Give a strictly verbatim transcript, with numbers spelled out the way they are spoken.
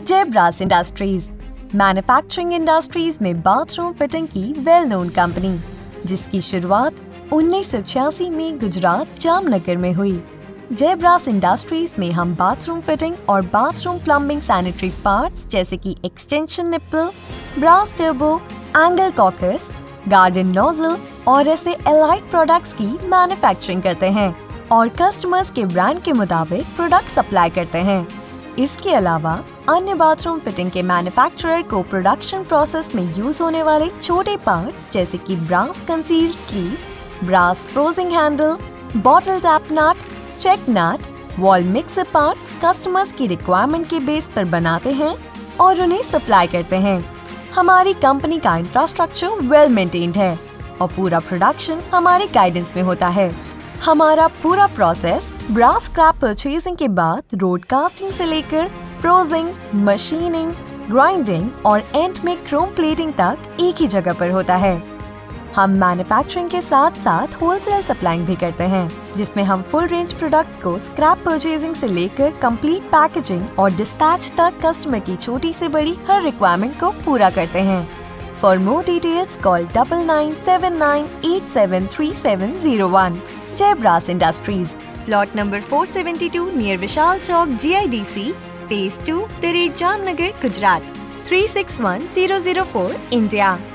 जय Brass Industries manufacturing industries में bathroom fitting की वेल नोन कंपनी, जिसकी शुरुआत उन्नीस सौ छियासी में गुजरात जामनगर में हुई। जय ब्रास इंडस्ट्रीज में हम बाथरूम फिटिंग और बाथरूम प्लम्बिंग सैनिटरी पार्ट्स जैसे कि extension nipple, brass turbo, angle cockers, garden nozzle और ऐसे एलाइड प्रोडक्ट्स की मैन्युफैक्चरिंग करते हैं और कस्टमर्स के ब्रांड के मुताबिक प्रोडक्ट सप्लाई करते हैं। इसके अलावा अन्य बाथरूम फिटिंग के मैन्युफैक्चरर को प्रोडक्शन प्रोसेस में यूज होने वाले छोटे पार्ट्स जैसे कि brass conceal sleeve, brass closing handle, bottle tap nut, check nut, wall mixer parts customers की रिक्वायरमेंट के बेस पर बनाते हैं और उन्हें सप्लाई करते हैं। हमारी कंपनी का इंफ्रास्ट्रक्चर वेल मेंटेन्ड है और पूरा प्रोडक्शन हमारे गाइडेंस में होता है। हमारा पूरा प्रोसेस ब्रास स्क्रैप परचेजिंग के बाद रोड कास्टिंग से लेकर फ्रोजिंग, मशीनिंग, ग्राइंडिंग और एंड में क्रोम प्लेटिंग तक एक ही जगह पर होता है। हम मैन्युफैक्चरिंग के साथ साथ होलसेल सप्लाइंग भी करते हैं, जिसमें हम फुल रेंज प्रोडक्ट्स को स्क्रैप परचेजिंग से लेकर कंप्लीट पैकेजिंग और डिस्पैच तक कस्टमर की छोटी से बड़ी हर रिक्वायरमेंट को पूरा करते हैं। For more details call double nine seven nine eight seven three seven zero one. Jai Brass Industries, plot number four seventy two near Vishal Chowk, G I D C, phase two, Dared, Jamnagar, Gujarat, three six one zero zero four, India.